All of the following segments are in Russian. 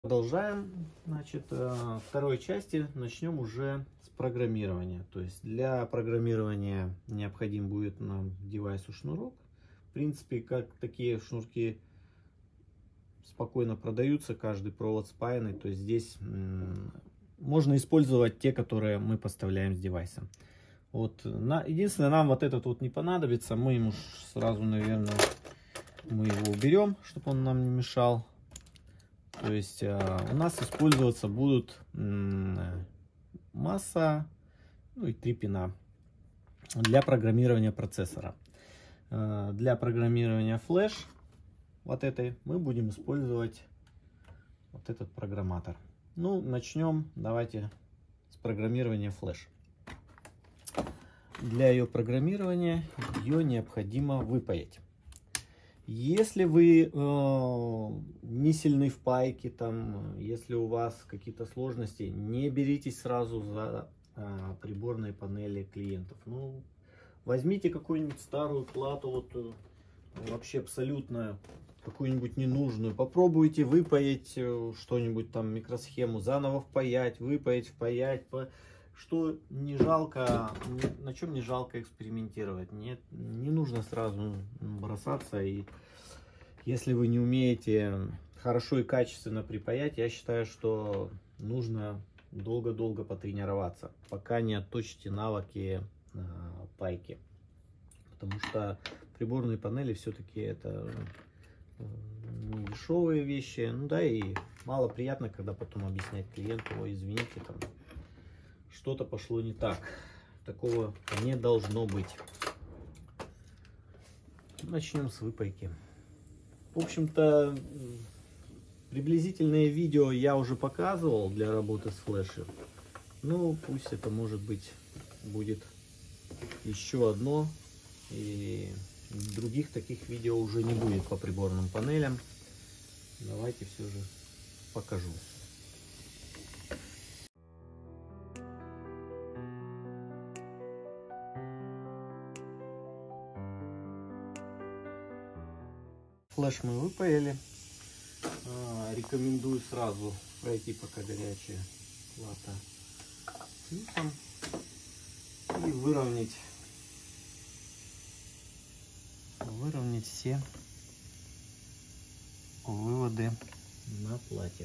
Продолжаем, значит, второй части начнем уже с программирования. То есть для программирования необходим будет нам девайсу шнурок. В принципе, как такие шнурки спокойно продаются, каждый провод спаянный. То есть здесь можно использовать те, которые мы поставляем с девайса. Вот, единственное, нам вот этот вот не понадобится. Мы ему сразу, наверное, мы его уберем, чтобы он нам не мешал. То есть у нас использоваться будут масса, ну и 3 пина для программирования процессора. Для программирования флеш вот этой мы будем использовать вот этот программатор. Ну, начнем давайте с программирования флеш. Для ее программирования ее необходимо выпаять. Если вы не сильны в пайке, там, если у вас какие-то сложности, не беритесь сразу за приборные панели клиентов. Ну, возьмите какую-нибудь старую плату, вот вообще абсолютно какую-нибудь ненужную. Попробуйте выпаять что-нибудь там, микросхему, заново впаять, выпаять, впаять. Что не жалко, на чем не жалко экспериментировать. Нет, не нужно сразу бросаться. И если вы не умеете хорошо и качественно припаять, я считаю, что нужно долго-долго потренироваться, пока не отточите навыки пайки. Потому что приборные панели все-таки это не дешевые вещи. Ну да, и мало приятно, когда потом объяснять клиенту: ой, извините, там что-то пошло не так. Такого не должно быть. Начнем с выпайки. В общем-то, приблизительное видео я уже показывал для работы с флешем. Ну, пусть это, может быть, будет еще одно. И других таких видео уже не будет по приборным панелям. Давайте все же покажу. Флеш мы выпаяли. Рекомендую сразу пройти, пока горячая плата, флюсом и выровнять все выводы на плате.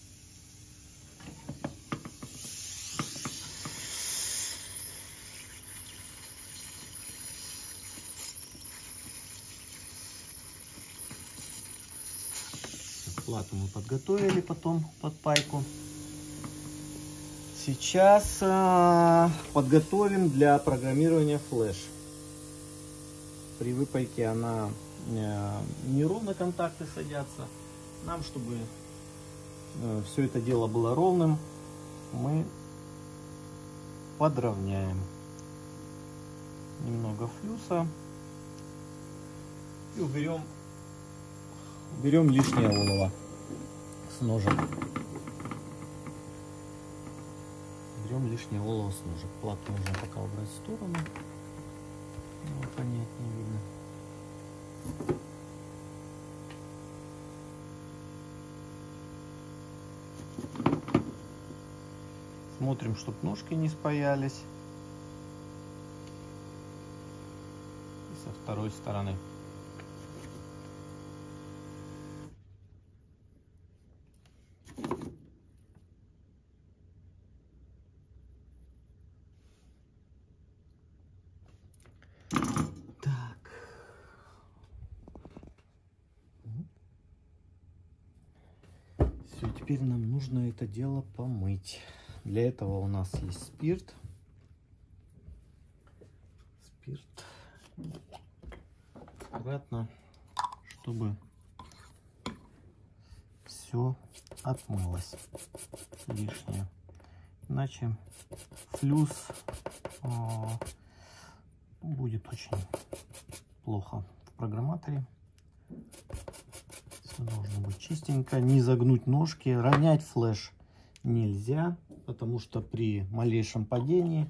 Плату мы подготовили потом под пайку. Сейчас подготовим для программирования флеш. При выпайке она неровно контакты садятся. Нам, чтобы все это дело было ровным, мы подровняем немного флюса и уберем лишнее олово с ножек. Берем лишнее олово с ножек. Плату нужно пока убрать в сторону. Понятнее видно. Смотрим, чтобы ножки не спаялись. И со второй стороны. Теперь нам нужно это дело помыть. Для этого у нас есть спирт. Аккуратно, чтобы все отмылось лишнее. Иначе флюс будет очень плохо в программаторе. Все должно быть чистенько, не загнуть ножки. Ронять флеш нельзя, потому что при малейшем падении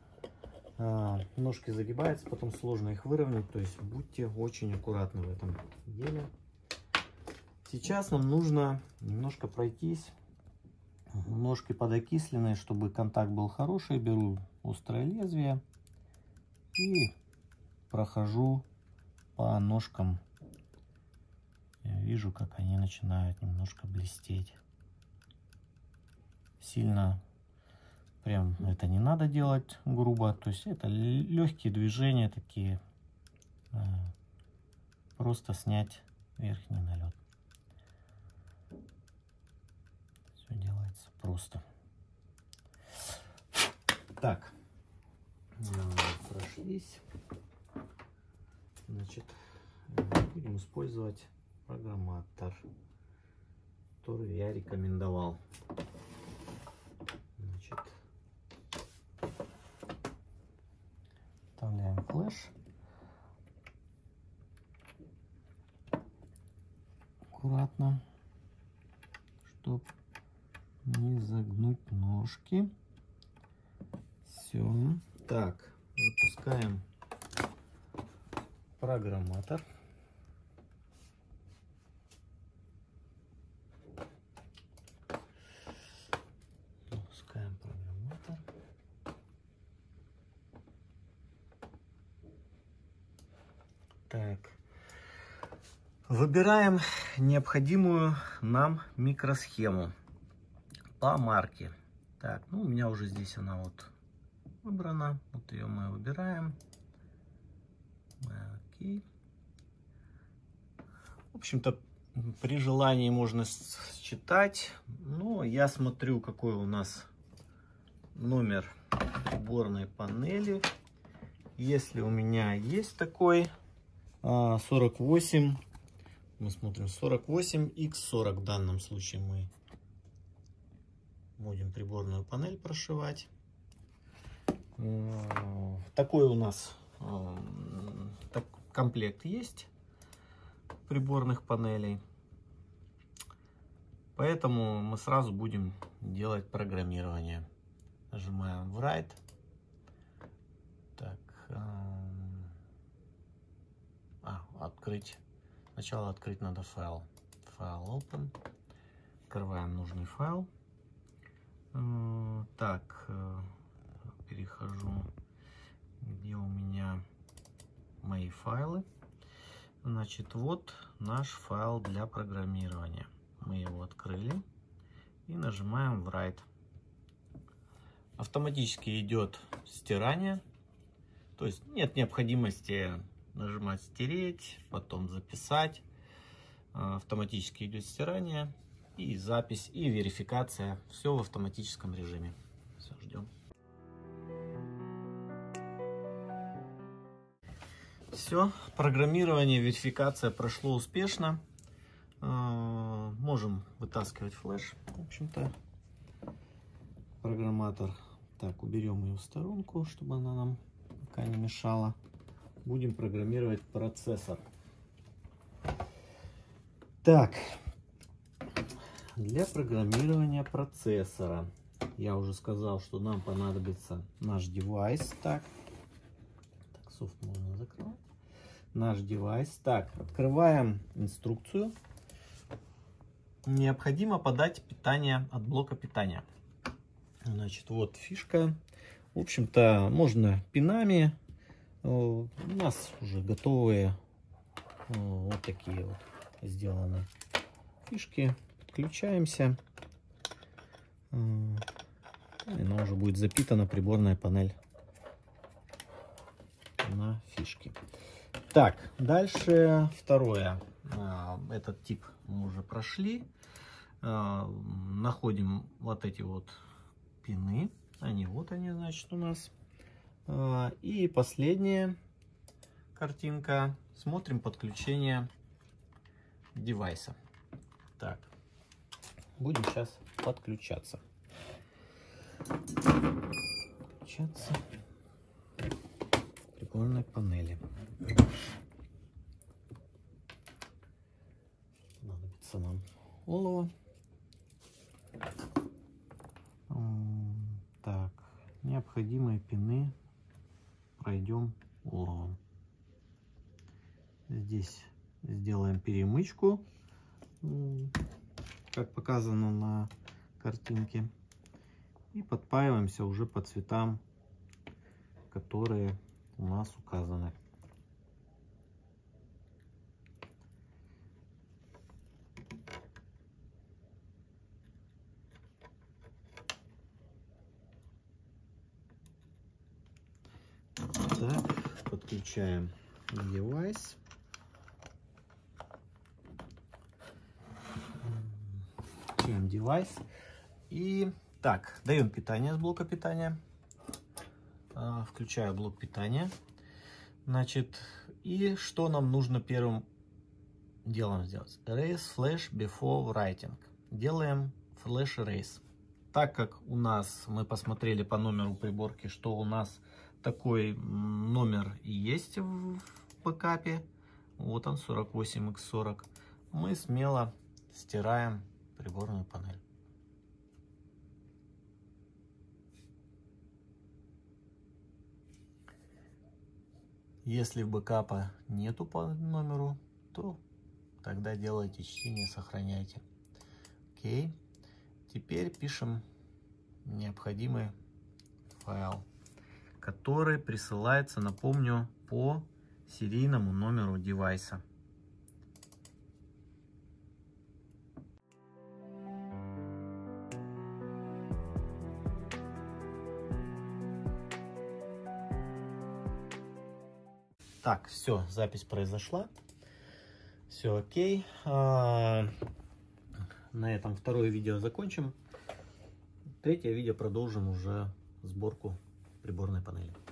ножки загибаются, потом сложно их выровнять. То есть будьте очень аккуратны в этом деле. Сейчас нам нужно немножко пройтись. Ножки подокисленные, чтобы контакт был хороший. Беру острое лезвие и прохожу по ножкам. Я вижу, как они начинают немножко блестеть. Сильно прям это не надо делать грубо. То есть это легкие движения такие. Просто снять верхний налет. Все делается просто. Так, прошлись. Значит, будем использовать программатор, который я рекомендовал. Значит, вставляем флеш. Аккуратно, чтобы не загнуть ножки. Все. Так, запускаем программатор. Запускаем программатор. Так. Выбираем необходимую нам микросхему по марке. Так, ну у меня уже здесь она вот выбрана. Вот ее мы выбираем. Окей. В общем-то, при желании можно считать. Но я смотрю, какой у нас номер приборной панели. Если у меня есть такой 48, мы смотрим 48X40. В данном случае мы будем приборную панель прошивать. Такой у нас комплект есть приборных панелей. Поэтому мы сразу будем делать программирование. Нажимаем в Write. Так, открыть. Сначала открыть надо файл. Файл Open. Открываем нужный файл. Так, перехожу, где у меня мои файлы. Значит, вот наш файл для программирования. Мы его открыли и нажимаем в Write. Автоматически идет стирание. То есть нет необходимости нажимать стереть, потом записать. Автоматически идет стирание и запись, и верификация. Все в автоматическом режиме. Все, ждем. Все, программирование, верификация прошло успешно. Можем вытаскивать флеш. В общем-то, программатор. Так, уберем ее в сторонку, чтобы она нам пока не мешала. Будем программировать процессор. Так, для программирования процессора я уже сказал, что нам понадобится наш девайс. Так, софт можно закрывать. Наш девайс. Так, открываем инструкцию. Необходимо подать питание от блока питания. Значит, вот фишка. В общем-то, можно пинами. У нас уже готовые вот такие вот сделаны фишки. Подключаемся. И она уже будет запитана, приборная панель, на фишки. Так, дальше второе. Этот тип мы уже прошли. Находим вот эти вот пины. Вот они, значит, у нас. И последняя картинка. Смотрим подключение девайса. Так, будем сейчас подключаться. Подключаться к приборной панели. Понадобится нам олово. Так, необходимые пины пройдем оловом. Здесь сделаем перемычку. как показано на картинке. И подпаиваемся уже по цветам, которые у нас указаны. Так, подключаем девайс. Включаем девайс. И так, даем питание с блока питания. Включаю блок питания. Значит, и что нам нужно первым делом сделать? Erase flash before writing. Делаем flash erase. Так как у нас, мы посмотрели по номеру приборки, что у нас такой номер и есть в бэкапе, вот он 48X40, мы смело стираем приборную панель. Если бэкапа нету по номеру, то тогда делайте чтение, сохраняйте. Окей. Теперь пишем необходимый файл, который присылается, напомню, по серийному номеру девайса. Так, все, запись произошла. Все окей. На этом второе видео закончим. Третье видео продолжим уже сборку приборной панели.